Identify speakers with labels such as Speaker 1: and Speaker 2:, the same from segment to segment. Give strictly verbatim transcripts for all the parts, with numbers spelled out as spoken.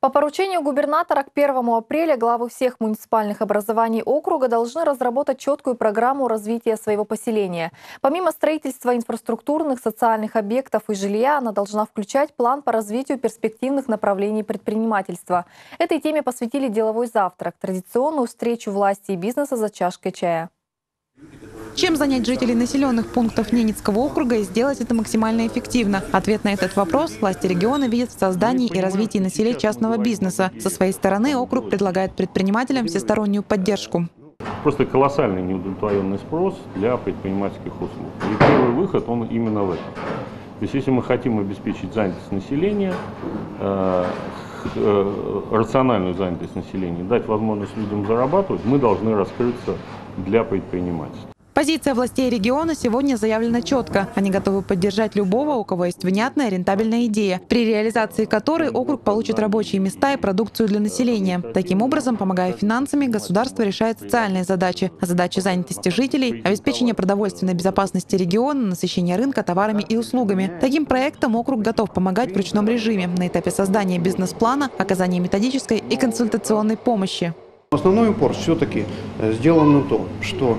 Speaker 1: По поручению губернатора к первому апреля главы всех муниципальных образований округа должны разработать четкую программу развития своего поселения. Помимо строительства инфраструктурных, социальных объектов и жилья, она должна включать план по развитию перспективных направлений предпринимательства. Этой теме посвятили деловой завтрак, традиционную встречу власти и бизнеса за чашкой чая.
Speaker 2: Чем занять жителей населенных пунктов Ненецкого округа и сделать это максимально эффективно? Ответ на этот вопрос власти региона видят в создании и развитии на селе частного бизнеса. Со своей стороны округ предлагает предпринимателям всестороннюю поддержку.
Speaker 3: Просто колоссальный неудовлетворенный спрос для предпринимательских услуг. И первый выход, он именно в этом. То есть если мы хотим обеспечить занятость населения, э, э, рациональную занятость населения, дать возможность людям зарабатывать, мы должны раскрыться для предпринимательства.
Speaker 2: Позиция властей региона сегодня заявлена четко. Они готовы поддержать любого, у кого есть внятная рентабельная идея, при реализации которой округ получит рабочие места и продукцию для населения. Таким образом, помогая финансами, государство решает социальные задачи, задачи занятости жителей, обеспечения продовольственной безопасности региона, насыщения рынка товарами и услугами. Таким проектом округ готов помогать в ручном режиме на этапе создания бизнес-плана, оказания методической и консультационной помощи.
Speaker 4: Основной упор все-таки сделан на то, что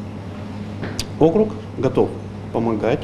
Speaker 4: округ готов помогать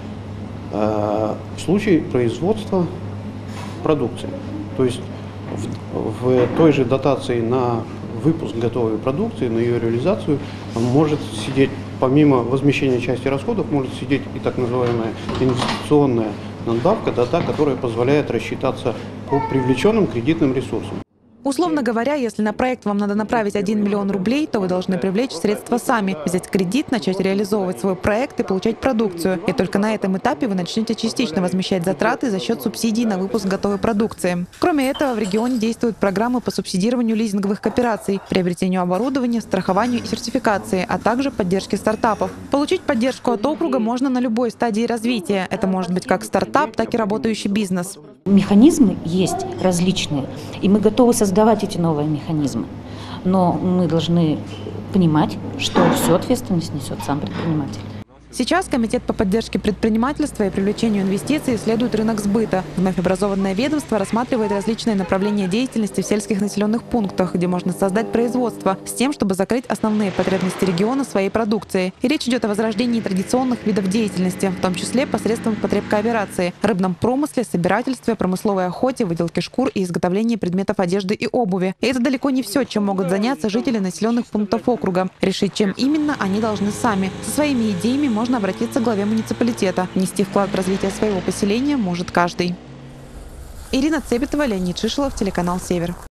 Speaker 4: э, в случае производства продукции. То есть в, в той же дотации на выпуск готовой продукции, на ее реализацию может сидеть, помимо возмещения части расходов, может сидеть и так называемая инвестиционная надбавка, да, та, которая позволяет рассчитаться по привлеченным кредитным ресурсам.
Speaker 2: Условно говоря, если на проект вам надо направить один миллион рублей, то вы должны привлечь средства сами, взять кредит, начать реализовывать свой проект и получать продукцию. И только на этом этапе вы начнете частично возмещать затраты за счет субсидий на выпуск готовой продукции. Кроме этого, в регионе действуют программы по субсидированию лизинговых коопераций, приобретению оборудования, страхованию и сертификации, а также поддержке стартапов. Получить поддержку от округа можно на любой стадии развития. Это может быть как стартап, так и работающий бизнес.
Speaker 5: Механизмы есть различные, и мы готовы создавать эти новые механизмы. Но мы должны понимать, что всю ответственность несет сам предприниматель.
Speaker 2: Сейчас Комитет по поддержке предпринимательства и привлечению инвестиций исследует рынок сбыта. Вновь образованное ведомство рассматривает различные направления деятельности в сельских населенных пунктах, где можно создать производство, с тем, чтобы закрыть основные потребности региона своей продукции. И речь идет о возрождении традиционных видов деятельности, в том числе посредством потребкооперации, рыбном промысле, собирательстве, промысловой охоте, выделке шкур и изготовлении предметов одежды и обуви. И это далеко не все, чем могут заняться жители населенных пунктов округа. Решить, чем именно, они должны сами. Со своими идеями можно Можно обратиться к главе муниципалитета. Внести вклад в развитие своего поселения может каждый. Ирина Цепетова, Леонид Шишелов, телеканал «Север».